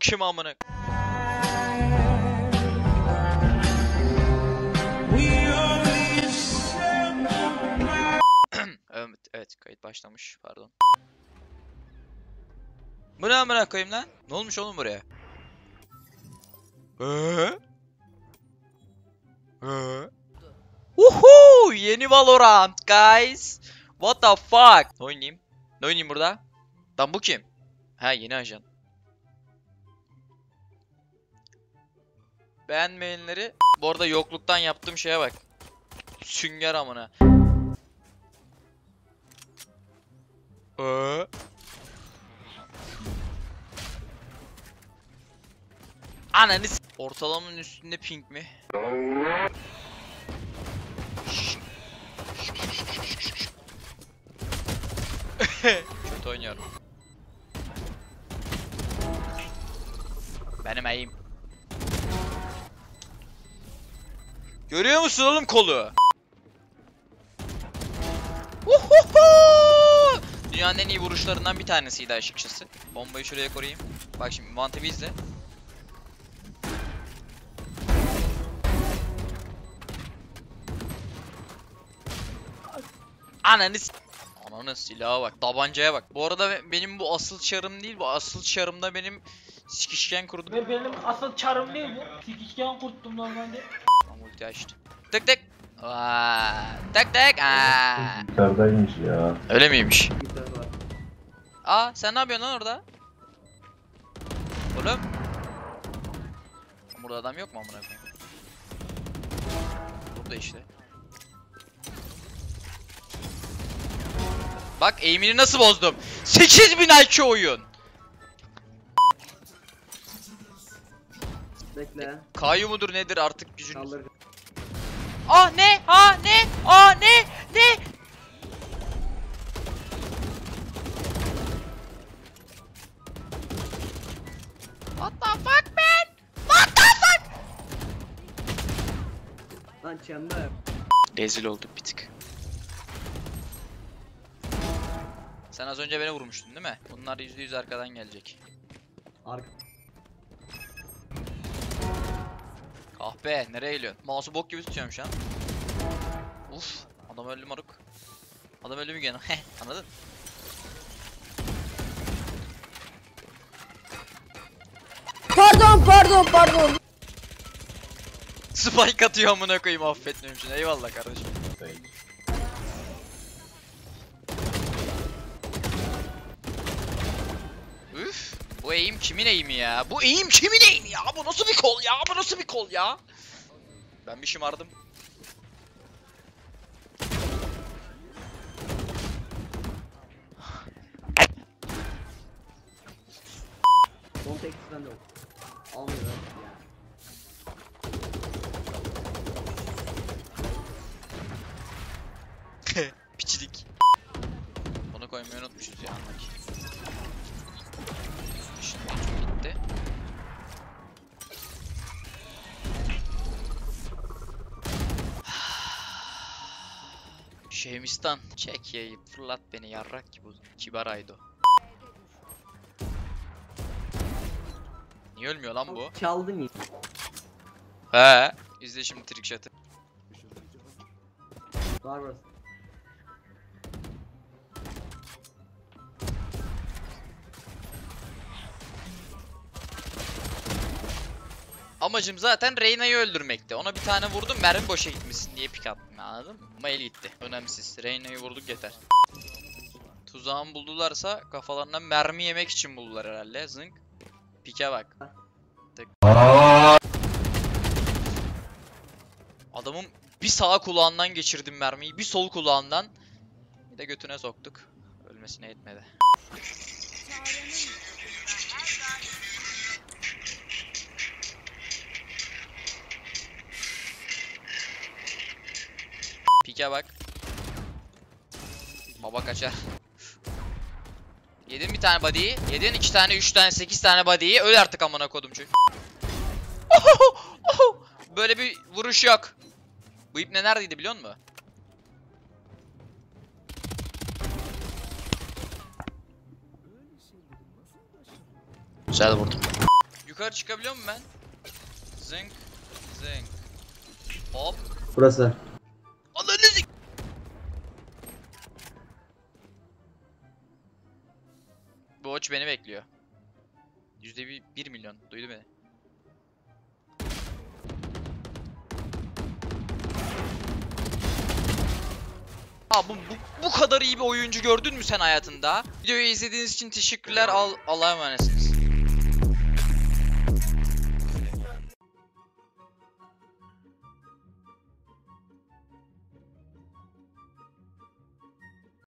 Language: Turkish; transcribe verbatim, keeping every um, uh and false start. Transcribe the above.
kim amına? Evet, evet kayıt başlamış, pardon. Bu ne amına koyayım lan? Ne olmuş oğlum buraya? Eee? Eee? Uhu! Yeni Valorant guys. What the fuck? Ne oynayayım? Ne oynayayım burada? Lan bu kim? Ha, yeni ajan. Beğenmeyenleri. Bu arada yokluktan yaptığım şeye bak. Sünger amına. Eee? Ananı s- ortalamanın üstünde ping mi? Kötü oynuyorum. Benim eğim. Görüyor musun oğlum kolu? Uhuhu! Dünyanın en iyi vuruşlarından bir tanesiydi açıkçası. Bombayı şuraya koruyayım. Bak şimdi mantığı izle. Ananı s- Ananı silaha bak, tabancaya bak. Bu arada benim bu asıl çarım değil, bu asıl çarımda benim sikişken kurdum. Ve benim asıl çarım değil bu. Sikişken kurttum normalde. Tamam, ulti açtı. Tık tık. Aa, tık tık. Aa. Yukarıdaymış ya. Öyle miymiş? Aa, sen ne yapıyorsun lan orada? Oğlum. Burada adam yok mu amına koyayım? Burada işte. Bak aim'ini nasıl bozdum? sekiz bin I Q oyun. Bekle. Kayu mudur nedir artık gücün? Kaldır. Ah ne? Ha ne? Ah ne? Ne? What the fuck man? What the fuck? Lan çember. Rezil olduk bir tık. Sen az önce beni vurmuştun değil mi? Bunlar yüzde yüz arkadan gelecek. Arka. Kahpe, nereye geliyorsun? Mouse'u bok gibi tutuyorum şu an. Uf, adam öldü moruk. Adam öldü mü gene? Heh, anladın? Pardon pardon pardon. Spike atıyor amına koyayım, affetmiyorum şimdi. Eyvallah kardeşim. Üf, bu eğim kimin eğimi ya? Bu eğim kimin eğimi ya? Bu nasıl bir kol ya? Bu nasıl bir kol ya? Ben bir şımardım. Son tek bende yok. Almıyor ya. Piçilik. Onu koymayı unutmuşuz ya anlaki. Şimdi gitti. Şehmistan, çek yayı, fırlat beni yarrak gibi uzun. Kibar Aydo. Niye ölmüyor lan bu? Çaldın ya. He. İzle şimdi trickshot'ı. Var var. Amacım zaten Reyna'yı öldürmekti. Ona bir tane vurdum, mermi boşa gitmesin diye pik attım, anladın mı? Ama el gitti. Önemsiz. Reyna'yı vurduk yeter. Tuzağımı buldularsa kafalarından mermi yemek için buldular herhalde. Zınk. Pike bak. Tık. Adamın bir sağ kulağından geçirdim mermiyi, bir sol kulağından. Bir de götüne soktuk. Ölmesine yetmedi. Pike bak. Baba kaçar. Yedin bir tane body'yi. Yedin iki tane, üç tane, sekiz tane body'yi. Öl artık amına kodum çünkü. Böyle bir vuruş yok. Bu ipne neredeydi biliyor musun? Güzel vurdum. Yukarı çıkabiliyor muyum ben? Zınk. Zınk. Hop. Burası. Ananı sik- Bu watch beni bekliyor. Yüzde bir, bir milyon. Duydu beni. Aa, bu, bu, bu kadar iyi bir oyuncu gördün mü sen hayatında? Videoyu izlediğiniz için teşekkürler. Al, Allah'a emanetsiniz.